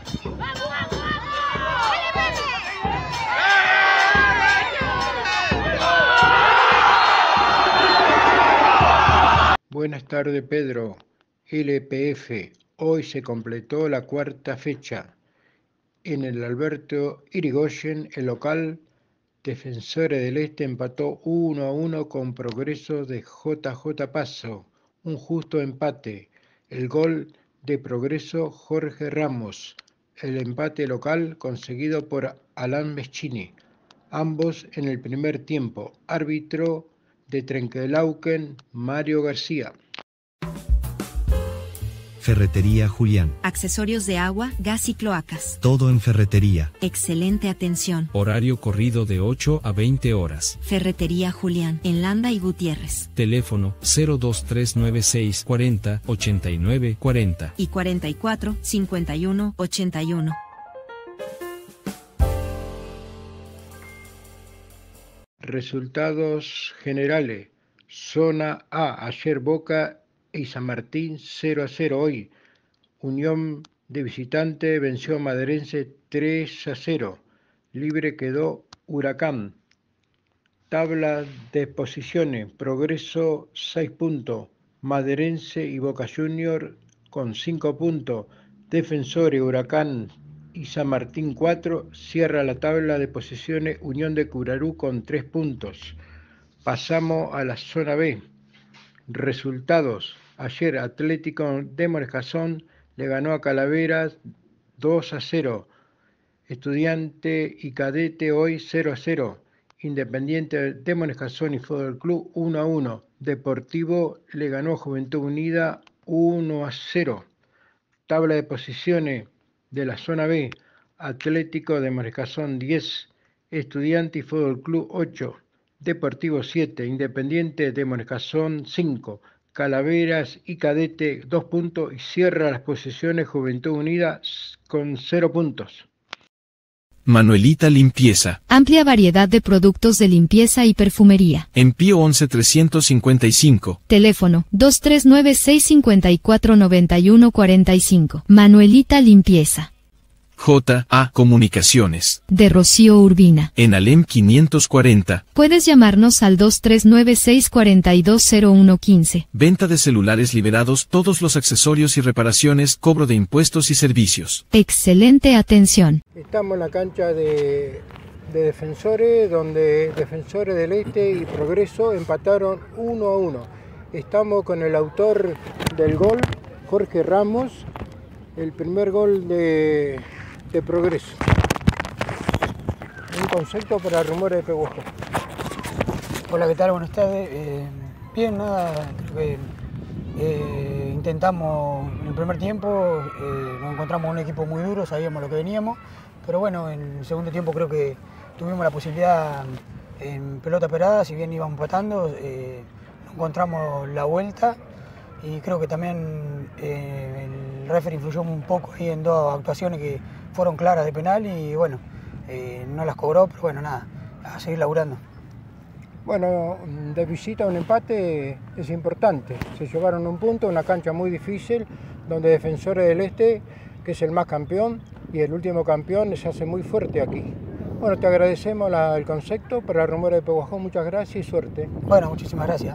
Buenas tardes, Pedro. LPF. Hoy se completó la cuarta fecha. En el Alberto Irigoyen, el local Defensores del Este empató 1-1 con Progreso de JJ Paso. Un justo empate. El gol de Progreso Jorge Ramos. El empate local conseguido por Alan Meschini. Ambos en el primer tiempo. Árbitro de Trenquelauquen, Mario García. Ferretería Julián. Accesorios de agua, gas y cloacas. Todo en ferretería. Excelente atención. Horario corrido de 8 a 20 horas. Ferretería Julián, en Landa y Gutiérrez. Teléfono 02396 40 89 40 y 44 51 81. Resultados generales. Zona A, ayer Boca y San Martín 0-0 hoy. Unión de visitante venció a Maderense 3-0. Libre quedó Huracán. Tabla de posiciones. Progreso 6 puntos. Maderense y Boca Junior con 5 puntos. Defensores, Huracán y San Martín 4. Cierra la tabla de posiciones Unión de Curarú con 3 puntos. Pasamos a la zona B. Resultados. Ayer Atlético de Morescazón le ganó a Calaveras 2-0. Estudiante y Cadete hoy 0-0. Independiente de Morescazón y Fútbol Club 1-1. Deportivo le ganó a Juventud Unida 1-0. Tabla de posiciones de la zona B. Atlético de Morescazón 10. Estudiante y Fútbol Club 8. Deportivo 7, Independiente de Morescazón 5, Calaveras y Cadete 2 puntos y cierra las posiciones Juventud Unida con 0 puntos. Manuelita Limpieza. Amplia variedad de productos de limpieza y perfumería. En Pío 11355. Teléfono 2396-549145. Manuelita Limpieza. J.A. Comunicaciones. De Rocío Urbina. En Alem 540. Puedes llamarnos al 2396-420115. Venta de celulares liberados, todos los accesorios y reparaciones, cobro de impuestos y servicios. Excelente atención. Estamos en la cancha de Defensores, donde Defensores del Este y Progreso empataron 1-1. Estamos con el autor del gol, Jorge Ramos, el primer gol de Progreso. Un concepto para Rumores de Pehuajó. Hola, ¿qué tal? Buenas tardes. Bien, nada, creo que intentamos en el primer tiempo, nos encontramos un equipo muy duro, sabíamos lo que veníamos, pero bueno, en el segundo tiempo creo que tuvimos la posibilidad en pelota parada, si bien íbamos empatando, encontramos la vuelta y creo que también el referee influyó un poco ahí en dos actuaciones que fueron claras de penal y bueno, no las cobró, pero bueno, nada, a seguir laburando. Bueno, de visita un empate es importante. Se llevaron un punto, una cancha muy difícil, donde Defensores del Este, que es el más campeón, y el último campeón se hace muy fuerte aquí. Bueno, te agradecemos el concepto para Rumores de Pehuajó, muchas gracias y suerte. Bueno, muchísimas gracias.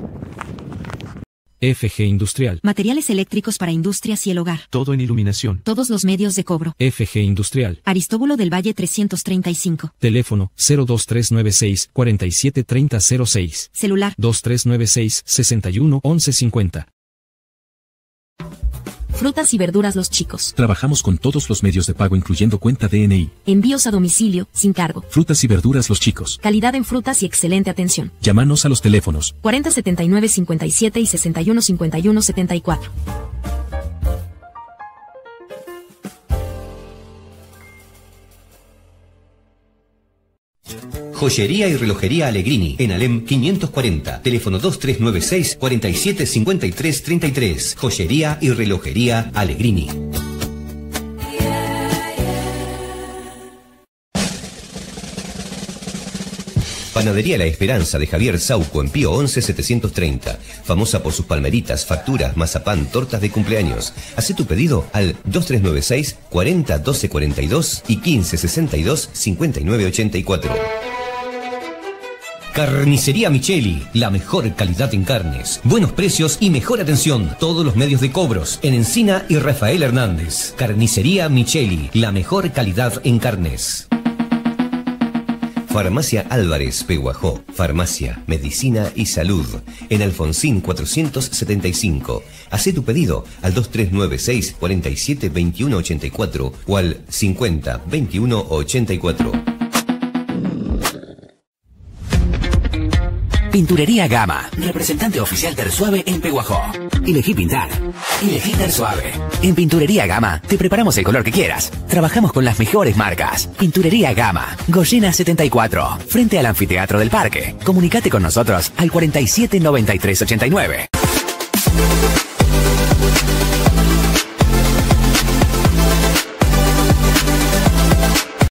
FG Industrial. Materiales eléctricos para industrias y el hogar. Todo en iluminación. Todos los medios de cobro. FG Industrial. Aristóbulo del Valle 335. Teléfono 02396 473006. Celular 2396 61 1150. Frutas y verduras Los Chicos. Trabajamos con todos los medios de pago incluyendo cuenta DNI. Envíos a domicilio, sin cargo. Frutas y verduras Los Chicos. Calidad en frutas y excelente atención. Llámanos a los teléfonos 4079 57 y 61 51 74. Joyería y relojería Allegrini, en Alem 540, teléfono 2396 47 53 33. Joyería y relojería Allegrini. Panadería La Esperanza de Javier Sauco en Pío 11730. Famosa por sus palmeritas, facturas, mazapán, tortas de cumpleaños. Hacé tu pedido al 2396 40 12 42 y 1562 59 84. Carnicería Micheli, la mejor calidad en carnes, buenos precios y mejor atención. Todos los medios de cobros en Encina y Rafael Hernández. Carnicería Micheli, la mejor calidad en carnes. Farmacia Álvarez, Pehuajó. Farmacia, medicina y salud. En Alfonsín 475. Hacé tu pedido al 2396 47 21 84 o al 50 21 84. Pinturería Gama, representante oficial Tersuave en Pehuajó. Elegí pintar. Elegí Tersuave. En Pinturería Gama te preparamos el color que quieras. Trabajamos con las mejores marcas. Pinturería Gama, Goyena 74, frente al Anfiteatro del Parque. Comunicate con nosotros al 47 93 89.